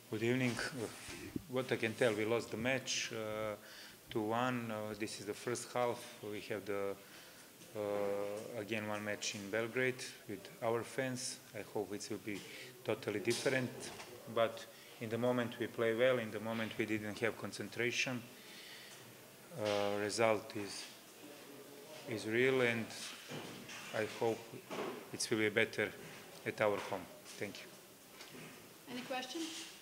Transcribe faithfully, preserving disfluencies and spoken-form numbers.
Good evening. Uh, What I can tell, we lost the match uh, two one. Uh, this is the first half. We have the uh, again one match in Belgrade with our fans. I hope it will be totally different. But in the moment we play well. In the moment we didn't have concentration. Uh, result is is real, and I hope it will be better at our home. Thank you. Any questions?